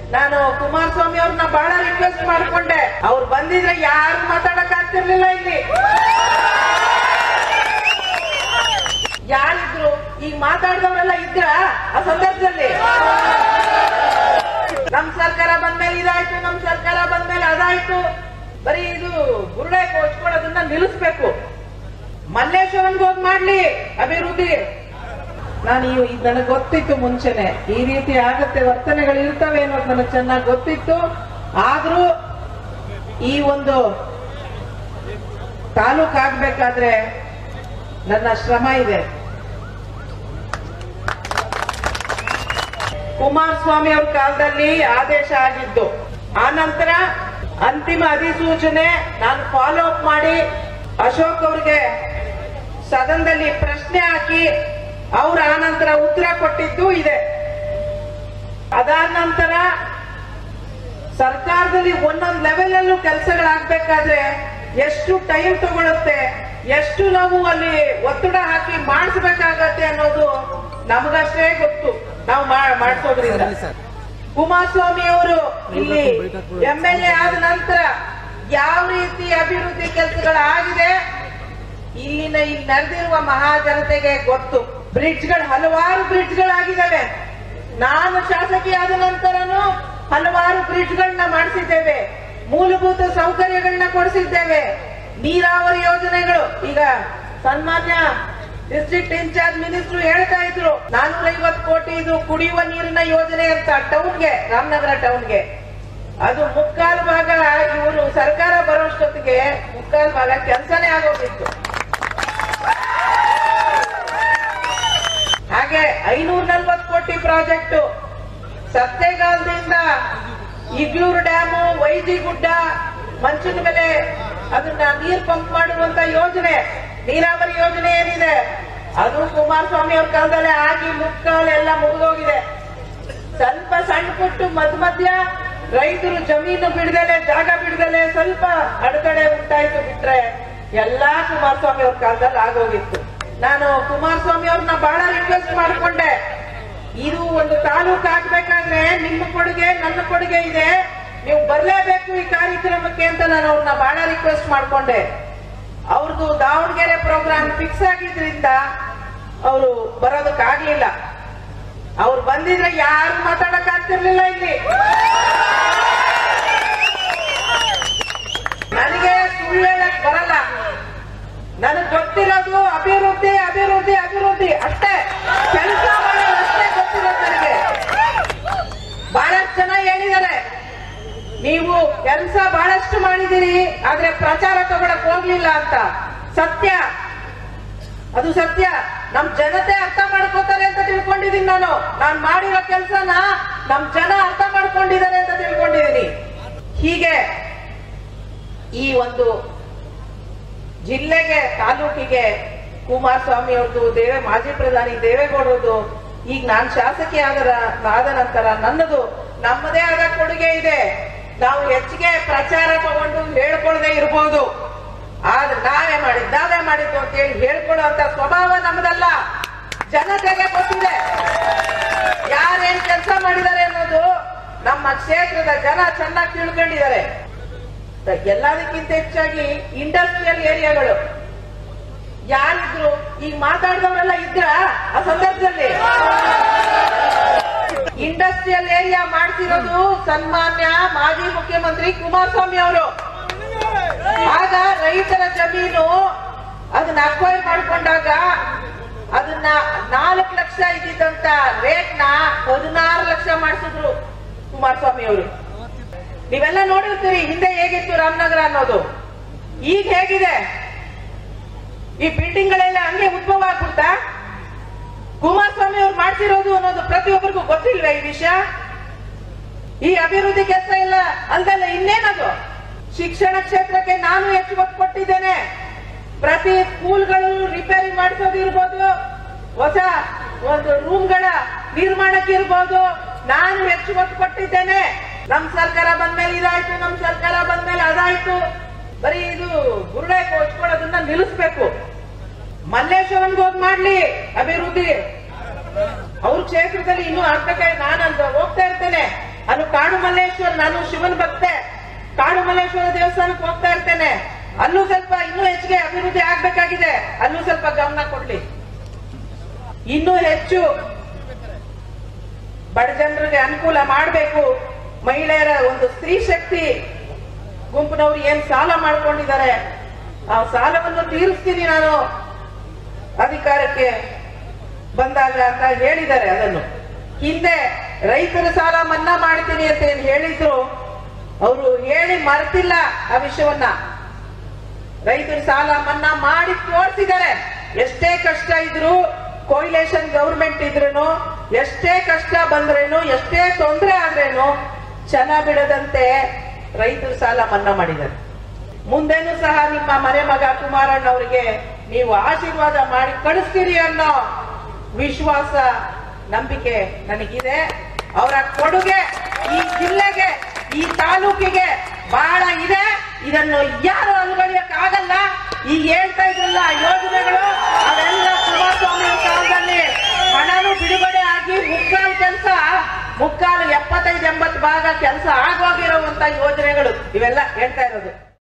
ನಾನು ಕುಮಾರಸ್ವಾಮಿ ಅವ್ರನ್ನ ಬಹಳ ರಿಕ್ವೆಸ್ಟ್ ಮಾಡ್ಕೊಂಡೆ. ಅವ್ರು ಬಂದಿದ್ರೆ ಯಾರು ಮಾತಾಡಕ್ ಆಗ್ತಿರ್ಲಿಲ್ಲ ಇಲ್ಲಿ. ಯಾರಿದ್ರು ಈಗ ಮಾತಾಡಿದವರೆಲ್ಲ ಇದ್ರ ಆ ಸಂದರ್ಭದಲ್ಲಿ? ನಮ್ ಸರ್ಕಾರ ಬಂದ್ಮೇಲೆ ಇದಾಯ್ತು, ನಮ್ ಸರ್ಕಾರ ಬಂದ್ಮೇಲೆ ಅದಾಯ್ತು, ಬರೀ ಇದು ಬುರುಡೆ ಕೊಚ್ಕೊಳ್ಳೋದನ್ನ ನಿಲ್ಲಿಸ್ಬೇಕು. ಮಲ್ಲೇಶ್ವರಂಗೆ ಹೋಗಿ ಮಾಡ್ಲಿ ಅಭಿವೃದ್ಧಿ. ನಾನು ನನಗೆ ಗೊತ್ತಿತ್ತು ಮುಂಚೆನೆ ಈ ರೀತಿ ಆಗತ್ತೆ, ವರ್ತನೆಗಳು ಇರ್ತವೆ ಅನ್ನೋದು ನನಗೆ ಚೆನ್ನಾಗಿ ಗೊತ್ತಿತ್ತು. ಆದ್ರೂ ಈ ಒಂದು ತಾಲೂಕು ಆಗ್ಬೇಕಾದ್ರೆ ನನ್ನ ಶ್ರಮ ಇದೆ. ಕುಮಾರಸ್ವಾಮಿ ಅವ್ರ ಕಾಲದಲ್ಲಿ ಆದೇಶ ಆಗಿದ್ದು, ಆ ನಂತರ ಅಂತಿಮ ಅಧಿಸೂಚನೆ ನಾನು ಫಾಲೋ ಅಪ್ ಮಾಡಿ ಅಶೋಕ್ ಅವ್ರಿಗೆ ಸದನದಲ್ಲಿ ಪ್ರಶ್ನೆ ಹಾಕಿ ಅವ್ರ ಆ ನಂತರ ಉತ್ತರ ಕೊಟ್ಟಿದ್ದು ಇದೆ. ಅದಾದ ನಂತರ ಸರ್ಕಾರದಲ್ಲಿ ಒಂದೊಂದು ಲೆವೆಲ್ ಅಲ್ಲೂ ಕೆಲಸಗಳಾಗಬೇಕಾದ್ರೆ ಎಷ್ಟು ಟೈಮ್ ತಗೊಳುತ್ತೆ, ಎಷ್ಟು ನಾವು ಅಲ್ಲಿ ಒತ್ತಡ ಹಾಕಿ ಮಾಡಿಸ್ಬೇಕಾಗತ್ತೆ ಅನ್ನೋದು ನಮಗಷ್ಟೇ ಗೊತ್ತು. ನಾವು ಮಾಡಿಸೋದ್ರಿಂದ ಕುಮಾರಸ್ವಾಮಿ ಅವರು ಇಲ್ಲಿ MLA ಆದ ನಂತರ ಯಾವ ರೀತಿ ಅಭಿವೃದ್ಧಿ ಕೆಲಸಗಳಾಗಿದೆ ಇಲ್ಲಿ ನಡೆದಿರುವ ಮಹಾಜನತೆಗೆ ಗೊತ್ತು. ಬ್ರಿಡ್ಜ್ಗಳು, ಹಲವಾರು ಬ್ರಿಡ್ಜ್ಗಳಾಗಿದ್ದಾವೆ. ನಾನು ಶಾಸಕಿಯಾದ ನಂತರನು ಹಲವಾರು ಬ್ರಿಡ್ಜ್ಗಳನ್ನ ಮಾಡಿಸಿದ್ದೇವೆ, ಮೂಲಭೂತ ಸೌಕರ್ಯಗಳನ್ನ ಕೊಡಿಸಿದ್ದೇವೆ, ನೀರಾವರಿ ಯೋಜನೆಗಳು. ಈಗ ಸನ್ಮಾನ್ಯ ಡಿಸ್ಟ್ರಿಕ್ಟ್ ಇನ್ಚಾರ್ಜ್ ಮಿನಿಸ್ಟರ್ ಹೇಳ್ತಾ ಇದ್ರು 450 ಕೋಟಿ ಇದು ಕುಡಿಯುವ ನೀರಿನ ಯೋಜನೆ ಅಂತ ಟೌನ್ಗೆ, ರಾಮನಗರ ಟೌನ್ಗೆ. ಅದು ಮುಕ್ಕಾಲು ಭಾಗ ಇವರು ಸರ್ಕಾರ ಬರೋಷ್ಟೊತ್ತಿಗೆ ಮುಕ್ಕಾಲು ಭಾಗ ಕೆಲಸನೇ ಆಗೋಗಿತ್ತು. ಹಾಗೆ 540 ಕೋಟಿ ಪ್ರಾಜೆಕ್ಟ್ ಸತ್ತೇಗಾಲದಿಂದ ಇಗ್ಲೂರು ಡ್ಯಾಮು, ವೈದಿಗುಡ್ಡ, ಮಂಚಿನ ಮೇಲೆ ಅದನ್ನ ನೀರು ಪಂಪ್ ಮಾಡುವಂತ ಯೋಜನೆ, ನೀರಾವರಿ ಯೋಜನೆ ಏನಿದೆ ಅದು ಕುಮಾರಸ್ವಾಮಿ ಅವ್ರ ಕಾಲದಲ್ಲೇ ಆಗಿ ಮುಕ್ಕಾಲೆಲ್ಲ ಮುಗಿದೋಗಿದೆ. ಸ್ವಲ್ಪ ಸಣ್ಣ ಪುಟ್ಟು ಮಧ್ಯ ರೈತರು ಜಮೀನು ಬಿಡದಲೆ, ಜಾಗ ಬಿಡದಲೆ ಸ್ವಲ್ಪ ಅಡೆತಡೆ ಉಂಟಾಯ್ತು, ಬಿಟ್ರೆ ಎಲ್ಲಾ ಕುಮಾರಸ್ವಾಮಿ ಅವ್ರ ಕಾಲದಲ್ಲಿ ಆಗೋಗಿತ್ತು. ನಾನು ಕುಮಾರಸ್ವಾಮಿ ಅವ್ರನ್ನ ಬಹಳ ರಿಕ್ವೆಸ್ಟ್ ಮಾಡ್ಕೊಂಡೆ, ಇದು ಒಂದು ತಾಲೂಕು ಆಗ್ಬೇಕಾದ್ರೆ ನಿಮ್ಮ ಕೊಡುಗೆ ನನ್ನ ಕೊಡುಗೆ ಇದೆ, ನೀವು ಬರ್ಲೇಬೇಕು ಈ ಕಾರ್ಯಕ್ರಮಕ್ಕೆ ಅಂತ ನಾನು ಅವ್ರನ್ನ ಬಹಳ ರಿಕ್ವೆಸ್ಟ್ ಮಾಡ್ಕೊಂಡೆ. ಅವ್ರದ್ದು ದಾವಣಗೆರೆ ಪ್ರೋಗ್ರಾಮ್ ಫಿಕ್ಸ್ ಆಗಿದ್ರಿಂದ ಅವರು ಬರೋದಕ್ಕಾಗ್ಲಿಲ್ಲ. ಅವ್ರು ಬಂದಿದ್ರೆ ಯಾರು ಮಾತಾಡಕ್ ಆಗ್ತಿರ್ಲಿಲ್ಲ ಇಲ್ಲಿ. ನನಗೆ ಸುಳ್ಳು ಹೇಳಕ್ ಬರಲ್ಲ, ನನಗ್ ಗೊತ್ತಿರೋದು ಅಭಿವೃದ್ಧಿ ಅಭಿವೃದ್ಧಿ ಅಭಿವೃದ್ಧಿ ಅಷ್ಟೇ, ಕೆಲಸ ಮಾಡೋದಷ್ಟೇ ಗೊತ್ತಿರೋದು ನನಗೆ. ಬಹಳಷ್ಟು ಜನ ಹೇಳಿದ್ದಾರೆ ನೀವು ಕೆಲಸ ಬಹಳಷ್ಟು ಮಾಡಿದಿರಿ ಆದ್ರೆ ಪ್ರಚಾರ ತಗೊಳಕ್ ಹೋಗ್ಲಿಲ್ಲ ಅಂತ. ಸತ್ಯ, ಅದು ಸತ್ಯ. ನಮ್ ಜನತೆ ಅರ್ಥ ಮಾಡ್ಕೋತಾರೆ ಅಂತ ತಿಳ್ಕೊಂಡಿದೀನಿ. ನಾನು ಮಾಡಿರೋ ಕೆಲಸನ ನಮ್ ಜನ ಅರ್ಥ ಮಾಡ್ಕೊಂಡಿದ್ದಾರೆ ಅಂತ ತಿಳ್ಕೊಂಡಿದೀನಿ. ಹೀಗೆ ಈ ಒಂದು ಜಿಲ್ಲೆಗೆ, ತಾಲೂಕಿಗೆ ಕುಮಾರಸ್ವಾಮಿ ಅವ್ರದ್ದು, ಮಾಜಿ ಪ್ರಧಾನಿ ದೇವೇಗೌಡರದು, ಈಗ ನಾನ್ ಶಾಸಕಿ ಆದ ನಂತರ ನನ್ನದು ನಮ್ಮದೇ ಆದ ಕೊಡುಗೆ ಇದೆ. ನಾವು ಹೆಚ್ಚಿಗೆ ಪ್ರಚಾರ ತಗೊಂಡು ಹೇಳ್ಕೊಳ್ಳದೆ ಇರ್ಬೋದು, ಆದ್ರೆ ನಾವೇ ಮಾಡಿದ್ದು ಅಂತ ಹೇಳಿ ಹೇಳ್ಕೊಳ್ಳುವಂತ ಸ್ವಭಾವ ನಮ್ಮದಲ್ಲ. ಜನತೆಗೆ ಗೊತ್ತಿದೆ ಯಾರೇನ್ ಕೆಲಸ ಮಾಡಿದ್ದಾರೆ ಅನ್ನೋದು. ನಮ್ಮ ಕ್ಷೇತ್ರದ ಜನ ಚೆನ್ನಾಗಿ ತಿಳ್ಕೊಂಡಿದ್ದಾರೆ. ಎಲ್ಲದಕ್ಕಿಂತ ಹೆಚ್ಚಾಗಿ ಇಂಡಸ್ಟ್ರಿಯಲ್ ಏರಿಯಾಗಳು ಯಾರಿದ್ರು ಈಗ ಮಾತಾಡಿದವರೆಲ್ಲ ಇದ್ರ ಆ ಸಂದರ್ಭದಲ್ಲಿ? ಇಂಡಸ್ಟ್ರಿಯಲ್ ಏರಿಯಾ ಮಾಡ್ತಿರೋದು ಸನ್ಮಾನ್ಯ ಮಾಜಿ ಮುಖ್ಯಮಂತ್ರಿ ಕುಮಾರಸ್ವಾಮಿ ಅವರು. ಆಗ ರೈತರ ಜಮೀನು ಅದನ್ನ ಅಕ್ವೈರ್ ಮಾಡ್ಕೊಂಡಾಗ ಅದನ್ನ 4 ಲಕ್ಷ ಇದ್ದಿದ್ದಂತ ರೇಟ್ ನ 16 ಲಕ್ಷ ಮಾಡಿಸಿದ್ರು ಕುಮಾರಸ್ವಾಮಿ ಅವರು. ನೀವೆಲ್ಲ ನೋಡಿರ್ತೀರಿ ಹಿಂದೆ ಹೇಗಿತ್ತು ರಾಮನಗರ ಅನ್ನೋದು, ಈಗ ಹೇಗಿದೆ. ಈ ಬಿಲ್ಡಿಂಗ್ ಗಳೆಲ್ಲ ಹಂಗೆ ಉದ್ಭವ ಆಗ್ಬಿಡ್ತಾ? ಕುಮಾರಸ್ವಾಮಿ ಅವ್ರು ಮಾಡ್ತಿರೋದು ಅನ್ನೋದು ಪ್ರತಿಯೊಬ್ಬರಿಗೂ ಗೊತ್ತಿಲ್ವೇ ಈ ವಿಷಯ? ಈ ಅಭಿವೃದ್ಧಿ ಕೆಲಸ ಇಲ್ಲ ಅಲ್ದಲ್ಲ ಇನ್ನೇನದು? ಶಿಕ್ಷಣ ಕ್ಷೇತ್ರಕ್ಕೆ ನಾನು ಹೆಚ್ಚು ಒತ್ತು ಕೊಟ್ಟಿದ್ದೇನೆ. ಪ್ರತಿ ಸ್ಕೂಲ್ಗಳು ರಿಪೇರಿ ಮಾಡಿಸೋದಿರ್ಬೋದು, ಹೊಸ ಒಂದು ರೂಮ್ಗಳ ನಿರ್ಮಾಣಕ್ಕೆ ಇರ್ಬೋದು, ನಾನು ಹೆಚ್ಚು ಒತ್ತು ಕೊಟ್ಟಿದ್ದೇನೆ. ನಮ್ ಸರ್ಕಾರ ಬಂದ್ಮೇಲೆ ಇದಾಯ್ತು, ನಮ್ ಸರ್ಕಾರ ಬಂದ್ಮೇಲೆ ಅದಾಯ್ತು, ಬರೀ ಇದು ಬುರುಡೆ ಕೊಚ್ಕೊಳ್ಳೋದನ್ನ ನಿಲ್ಲಿಸ್ಬೇಕು. ಮಲ್ಲೇಶ್ವರಂಗೆ ಹೋಗಿ ಮಾಡ್ಲಿ ಅಭಿವೃದ್ಧಿ. ಅವ್ರ ಕ್ಷೇತ್ರದಲ್ಲಿ ಇನ್ನೂ ಆಗ್ಬೇಕಾದ್ರೆ ನಾನು ಹೋಗ್ತಾ ಇರ್ತೇನೆ. ಅದು ಕಾಡು ಮಲ್ಲೇಶ್ವರ, ನಾನು ಶಿವನ ಭಕ್ತೆ, ಕಾಡು ಮಲ್ಲೇಶ್ವರ ದೇವಸ್ಥಾನಕ್ಕೆ ಹೋಗ್ತಾ ಇರ್ತೇನೆ. ಅಲ್ಲೂ ಸ್ವಲ್ಪ ಇನ್ನೂ ಹೆಚ್ಚಿಗೆ ಅಭಿವೃದ್ಧಿ ಆಗ್ಬೇಕಾಗಿದೆ, ಅಲ್ಲೂ ಸ್ವಲ್ಪ ಗಮನ ಕೊಡ್ಲಿ. ಇನ್ನೂ ಹೆಚ್ಚು ಬಡ ಜನರಿಗೆ ಅನುಕೂಲ ಮಾಡಬೇಕು. ಮಹಿಳೆಯರ ಒಂದು ಸ್ತ್ರೀ ಶಕ್ತಿ ಗುಂಪಿನವರು ಏನ್ ಸಾಲ ಮಾಡ್ಕೊಂಡಿದ್ದಾರೆ ಆ ಸಾಲವನ್ನು ತೀರಿಸ್ತೀನಿ ನಾನು ಅಧಿಕಾರಕ್ಕೆ ಬಂದಾಗ ಅಂತ ಹೇಳಿದ್ದಾರೆ. ಅದನ್ನು ಹಿಂದೆ ರೈತರ ಸಾಲ ಮನ್ನಾ ಮಾಡ್ತೀನಿ ಅಂತ ಏನ್ ಹೇಳಿದ್ರು, ಅವರು ಹೇಳಿ ಮರೆತಿಲ್ಲ ಆ ವಿಷಯವನ್ನ. ರೈತರ ಸಾಲ ಮನ್ನಾ ಮಾಡಿ ತೋರಿಸಿದ್ದಾರೆ. ಎಷ್ಟೇ ಕಷ್ಟ ಇದ್ರು, ಕೋಯಿಲೇಷನ್ ಗವರ್ಮೆಂಟ್ ಇದ್ರೇನು, ಎಷ್ಟೇ ಕಷ್ಟ ಬಂದ್ರೇನು, ಎಷ್ಟೇ ತೊಂದರೆ ಆದ್ರೇನು ಛನ ಬಿಡದಂತೆ ರೈತರ ಸಾಲ ಮನ್ನಾ ಮಾಡಿದ್ದಾರೆ. ಮುಂದೇನು ಸಹ ನಿಮ್ಮ ಮನೆ ಮಗ ಕುಮಾರಣ್ಣ ಅವರಿಗೆ ನೀವು ಆಶೀರ್ವಾದ ಮಾಡಿ ಕಳಿಸ್ತೀರಿ ಅನ್ನೋ ವಿಶ್ವಾಸ, ನಂಬಿಕೆ ನನಗಿದೆ. ಅವರ ಕೊಡುಗೆ ಈ ಜಿಲ್ಲೆಗೆ, ಈ ತಾಲೂಕಿಗೆ ಬಹಳ ಇದೆ. ಇದನ್ನು ಯಾರು ಅನುಗಳಿಯಕ್ಕಾಗಲ್ಲ. ಈಗ ಹೇಳ್ತಾ ಇದ್ರಲ್ಲ ಯೋಜನೆಗಳು, ಅವೆಲ್ಲ ಕುಮಾರಸ್ವಾಮಿ ಕಾಲದಲ್ಲಿ ಹಣನು ಬಿಡುಗಡೆ ಆಗಿ ಮುಕ್ಕಾಲು 75-80 ಭಾಗ ಕೆಲಸ ಆಗೋಗಿರುವಂತ ಯೋಜನೆಗಳು ಇವೆಲ್ಲ ಹೇಳ್ತಾ ಇರೋದು.